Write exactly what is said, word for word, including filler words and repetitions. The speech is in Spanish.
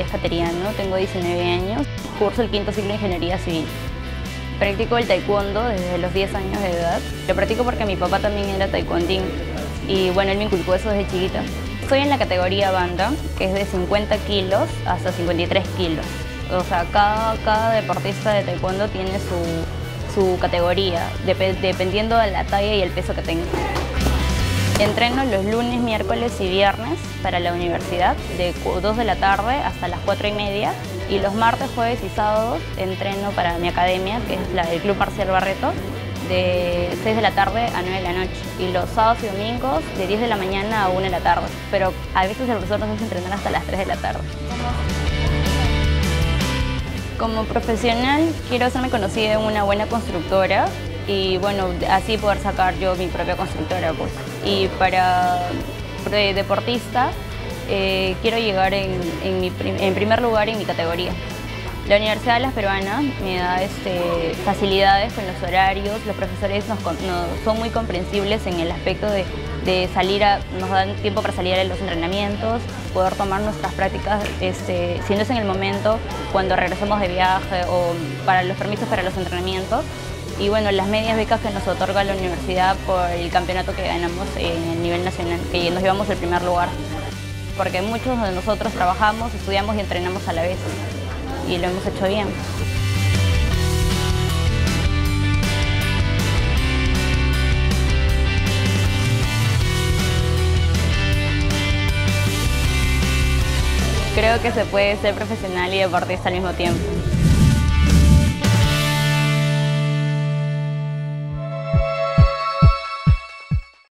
Cateriano, tengo diecinueve años, curso el quinto ciclo de Ingeniería Civil. Practico el taekwondo desde los diez años de edad. Lo practico porque mi papá también era taekwondín y bueno, él me inculcó eso desde chiquita. Estoy en la categoría banda, que es de cincuenta kilos hasta cincuenta y tres kilos. O sea, cada, cada deportista de taekwondo tiene su, su categoría, dep dependiendo de la talla y el peso que tenga. Entreno los lunes, miércoles y viernes para la universidad, de dos de la tarde hasta las cuatro y media. Y los martes, jueves y sábados entreno para mi academia, que es la del Club Marcial Barreto, de seis de la tarde a nueve de la noche. Y los sábados y domingos de diez de la mañana a una de la tarde. Pero a veces el profesor nos hace entrenar hasta las tres de la tarde. Como profesional, quiero hacerme conocida en una buena constructora y bueno, así poder sacar yo mi propia constructora, pues. Y para de deportista, eh, quiero llegar en, en, mi prim en primer lugar en mi categoría. La Universidad de Las Peruanas me da este, facilidades con los horarios, los profesores nos, nos, son muy comprensibles en el aspecto de, de salir a, nos dan tiempo para salir a los entrenamientos, poder tomar nuestras prácticas, este, si no es en el momento, cuando regresamos de viaje o para los permisos para los entrenamientos. Y bueno, las medias becas que nos otorga la universidad por el campeonato que ganamos en el nivel nacional, que nos llevamos el primer lugar. Porque muchos de nosotros trabajamos, estudiamos y entrenamos a la vez. Y lo hemos hecho bien. Creo que se puede ser profesional y deportista al mismo tiempo.